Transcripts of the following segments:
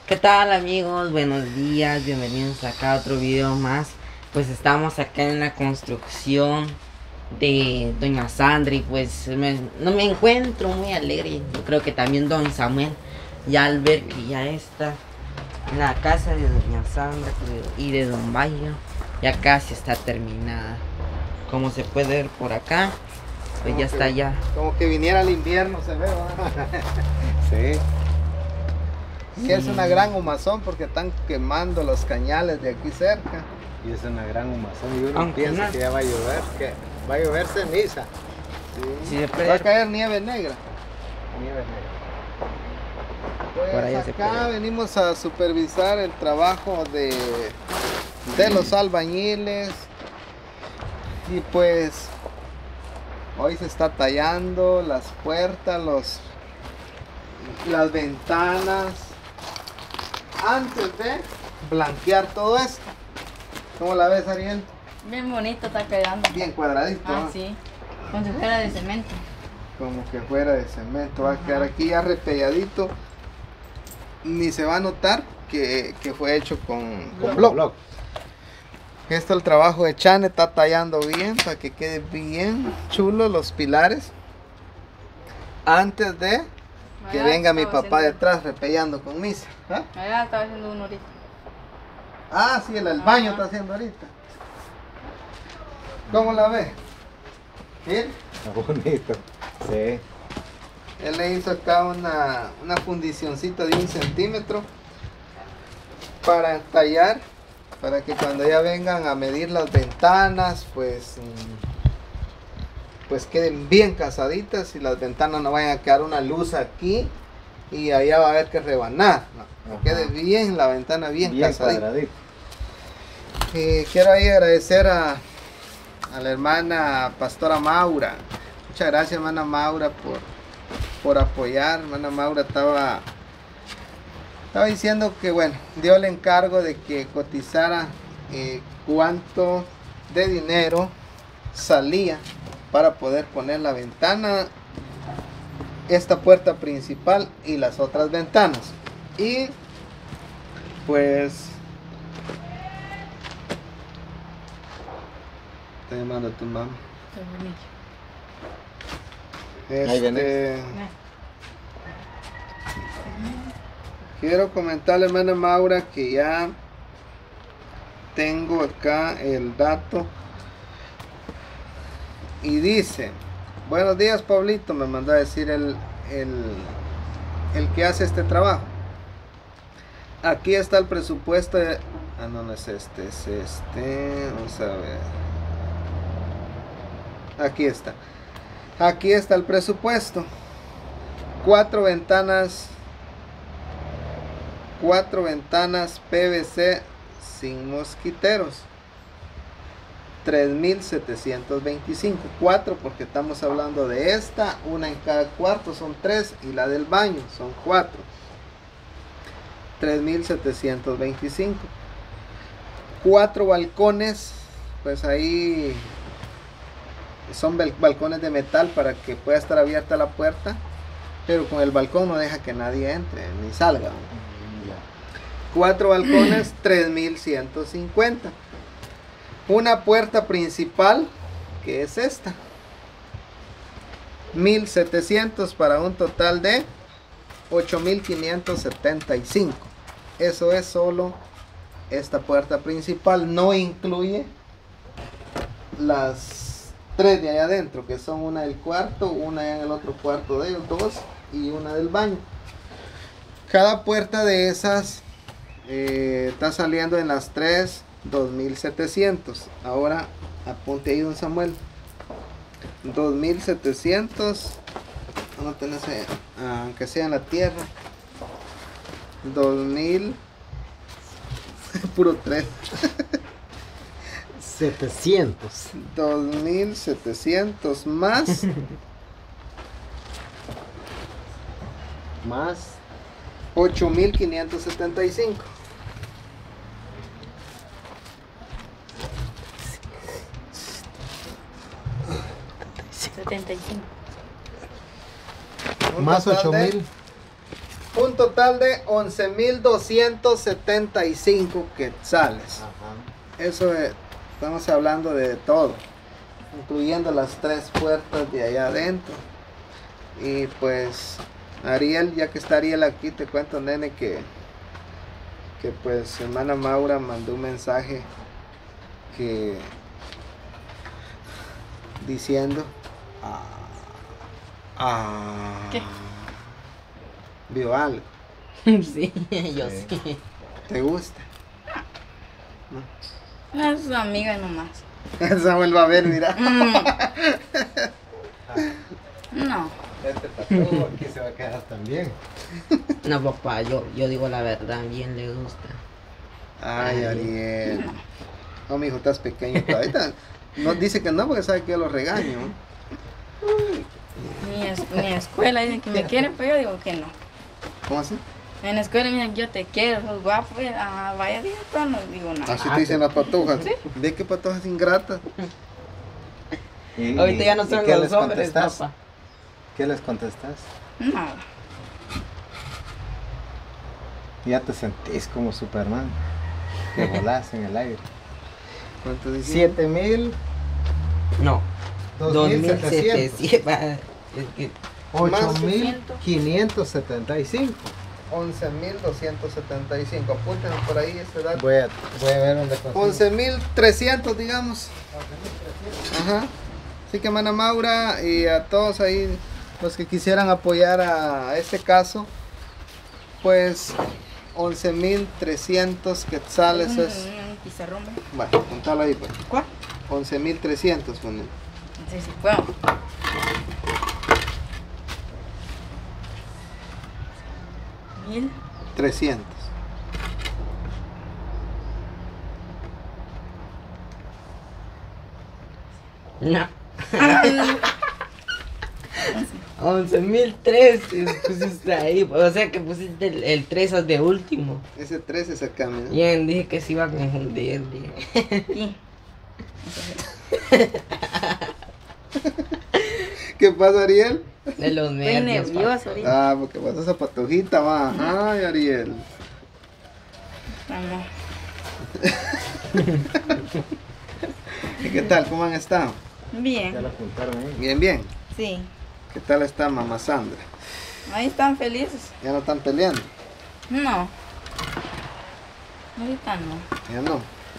¿Qué tal amigos? Buenos días, bienvenidos acá a otro video más. Pues estamos acá en la construcción de Doña Sandra y pues no me encuentro muy alegre. Yo creo que también Don Samuel, ya al ver que ya está la casa de Doña Sandra y de Don Bayo ya casi está terminada. Como se puede ver por acá, pues Como ya está ya. Como que viniera el invierno, se ve, ¿verdad? Sí. Y es una gran humazón porque están quemando los cañales de aquí cerca. Y es una gran humazón y uno Aunque piensa no. que ya va a llover, que va a llover ceniza. Si se puede Va a ver, caer nieve negra. Nieve negra. Por Pues ahí se acá puede ver. venimos a supervisar el trabajo de los albañiles. Y pues hoy se está tallando las puertas, las ventanas, antes de blanquear todo esto. ¿Cómo la ves, Ariel? Bien bonito está quedando. Bien cuadradito. Ah, ¿no? sí. Como si fuera de cemento. Como que fuera de cemento. Va a quedar aquí ya repelladito. Ni se va a notar que fue hecho con bloc. Esto el trabajo de Chane, está tallando bien para que quede bien chulo los pilares. Antes de que Allá venga mi estaba papá haciendo- detrás repellando con misa. ¿Ah? Allá estaba haciendo uno ahorita. Ah, sí, el baño Ajá. está haciendo ahorita. ¿Cómo la ve? ¿Bien? Está bonito. Sí. Él le hizo acá una fundicioncita de 1 centímetro para tallar, para que cuando ya vengan a medir las ventanas, pues queden bien casaditas y las ventanas no vayan a quedar una luz aquí y allá va a haber que rebanar. No, que quede bien la ventana bien casadita. Cuadradito. Quiero ahí agradecer a la hermana Pastora Maura. Muchas gracias, hermana Maura, por apoyar. Hermana Maura estaba diciendo que, bueno, dio el encargo de que cotizara cuánto de dinero salía para poder poner la ventana, esta puerta principal y las otras ventanas. Y pues te llamando a tu mamá. Qué bonito. Ahí viene. Quiero comentarle, hermana Maura, que ya tengo acá el dato y dice: buenos días, Pablito. Me mandó a decir el que hace este trabajo. Aquí está el presupuesto de... Ah, no, no es este, es este. Vamos a ver. Aquí está. Aquí está el presupuesto. 4 ventanas PVC sin mosquiteros. 3,725. 4 porque estamos hablando de esta, una en cada cuarto, son 3, y la del baño son 4. 3,725. 4 balcones, pues ahí son balcones de metal para que pueda estar abierta la puerta, pero con el balcón no deja que nadie entre ni salga. 4 balcones, 3,150. Una puerta principal, que es esta, 1,700 para un total de 8,575. Eso es solo esta puerta principal, no incluye las 3 de allá adentro, que son una del cuarto, una allá en el otro cuarto de ellos, 2, y una del baño. Cada puerta de esas está saliendo en las 3, 2,700. Ahora apunte ahí, don Samuel. 2,700. No tenés, aunque sea en la tierra. 2,000. Puro 3. 700. 2,700 más Más 8,575. 75. Un más total de 8,000. Un total de 11.275 quetzales. Ajá. Eso es, estamos hablando de todo, incluyendo las 3 puertas de allá adentro. Y pues Ariel, ya que está Ariel aquí, te cuento, nene, que pues hermana Maura mandó un mensaje que diciendo ¿Qué? vio algo. Sí, yo Sí. sí. ¿Te gusta? No es su amiga nomás. Esa vuelva a ver, mira. No. Este patojo aquí se va a quedar también. No, papá, yo digo la verdad, bien le gusta. Ay, Ariel. No, mi hijo, estás pequeño todavía. No dice que no porque sabe que yo lo regaño. Mi escuela dicen que me quieren, pero yo digo que no. ¿Cómo así? En la escuela me dicen, yo te quiero, sos guapo. Vaya día, pero no digo nada. Así te dicen las patojas. ¿Ve qué patojas ingratas? Ahorita ya no ¿Y son qué los les hombres, contestas? papá. ¿Qué les contestas? Nada. Ya te sentís como Superman. Que volás en el aire. ¿Cuánto dice? 7,000, No, 2,700, 2.700. Es que 8,575. 11.275. Apúntenlo por ahí ese dato. Voy a ver dónde consigo. 11.300, digamos. Ajá. Así que, hermana Maura, y a todos ahí los que quisieran apoyar a este caso, pues 11.300 quetzales es. Un pizarrón. ¿Ve? Bueno, contalo ahí, pues. ¿Cuál? 11.300, pues. Sí, sí, puedo. Mil. 300. no. 11.003 pusiste ahí, o sea que pusiste el 3 de último. Ese 13 se cambia. Bien, dije que se iba a confundir. Dije. Sí. ¿Qué pasa, Ariel? De los Estoy nervios. nerviosa ahorita. Ah, porque pasa esa patojita, va. Ay, Ariel. Vamos. ¿Y qué tal? ¿Cómo han estado? Ya Bien. lo apuntaron ahí. Bien, bien. Sí. ¿Qué tal está mamá Sandra? Ahí están felices. ¿Ya no están peleando? No. Ahorita no. Ya no.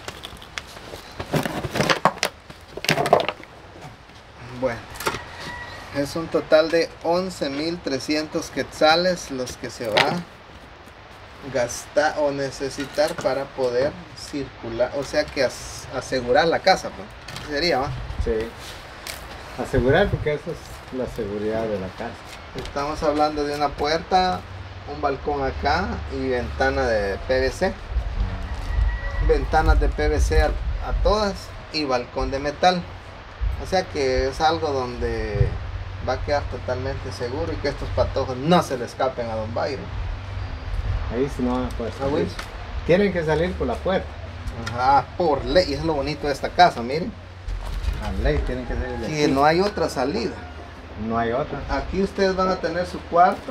Bueno, es un total de 11.300 quetzales los que se va a gastar o necesitar para poder circular, o sea que asegurar la casa, pues. Sería, ¿va? Sí. Asegurar porque eso es la seguridad de la casa. Estamos hablando de una puerta, un balcón acá y ventana de PVC. Ventanas de PVC a todas y balcón de metal. O sea que es algo donde va a quedar totalmente seguro y que estos patojos no se le escapen a don Byron. Ahí sí no van a poder Ah, salir. güey. Tienen que salir por la puerta. Ajá, por ley. Y es lo bonito de esta casa, miren. A ley tienen que salir de Y aquí. no hay otra salida. No hay otra. Aquí ustedes van a tener su cuarto.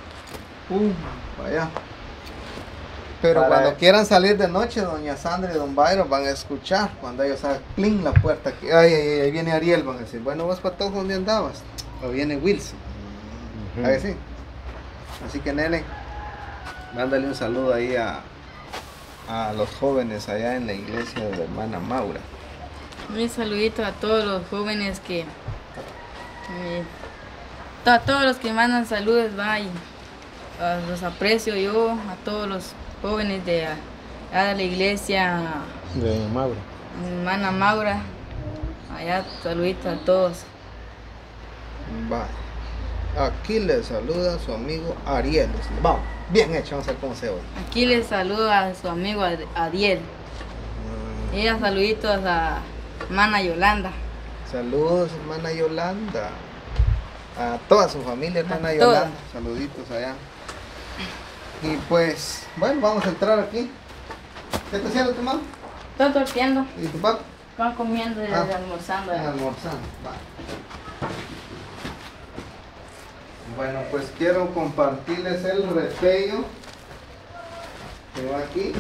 Vaya. Pero Para- cuando quieran salir de noche, doña Sandra y don Byron van a escuchar. Cuando ellos hagan cling la puerta. Que, ay, ay, ay, ahí viene Ariel. Van a decir, bueno, vos patojo, ¿dónde andabas? O viene Wilson. Ujú. ¿A que sí? Así que, nene, mándale un saludo ahí a los jóvenes allá en la iglesia de la hermana Maura. Un saludito a todos los jóvenes que. A todos los que mandan saludos, va, y los aprecio yo, a todos los jóvenes de la iglesia, De Doña Maura. mi hermana Maura, allá saluditos a todos. Vale. Aquí le saluda su amigo Ariel. Vamos, bien hecho, vamos a ver cómo se oye. Aquí les saludo a su amigo Adiel. Y a saluditos a hermana Yolanda. Saludos, hermana Yolanda. A toda su familia, hermana A Yolanda. todas. Saluditos allá. Y pues, bueno, vamos a entrar aquí. ¿Qué te haciendo tu mamá? Estoy torpeando, ¿Y tu papá? van comiendo y Ah. almorzando. Están almorzando. Va. Bueno, pues quiero compartirles el repello que va aquí.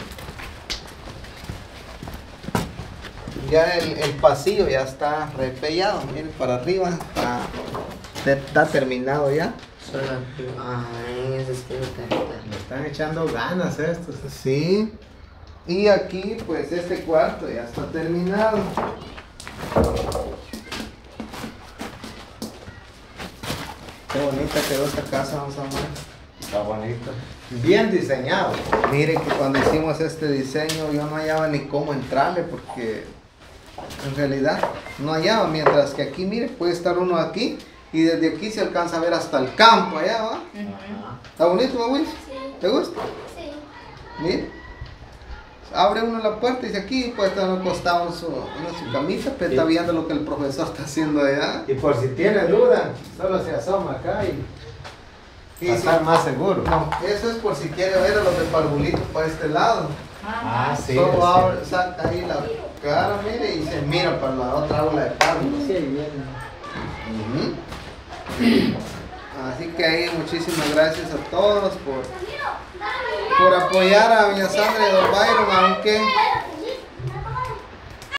Ya el pasillo ya está repellado, miren para arriba, está terminado ya. Ay, eso es que no te- Le están echando ganas estos. Sí. Y aquí pues este cuarto ya está terminado. Qué bonita quedó esta casa, vamos a ver. Está bonito. Bien diseñado. Miren que cuando hicimos este diseño yo no hallaba ni cómo entrarle porque en realidad no hallaba, mientras que aquí mire puede estar uno aquí y desde aquí se alcanza a ver hasta el campo allá, ¿va? ¿Está bonito, ¿va, Will? ¿Te gusta? Sí. Mire, abre uno la puerta y dice aquí puede estar acostado en su camita, pero está viendo lo que el profesor está haciendo allá. Y por si tiene duda, solo se asoma acá y Y estar más seguro. no, eso es por si quiere ver a los de Parvulito para este lado. Ah, sí. Solo es abre, saca ahí la cara, mire, y se mira para la otra aula de párvulos. Ujú. Así que ahí muchísimas gracias a todos por apoyar a doña Sandra y don Byron, aunque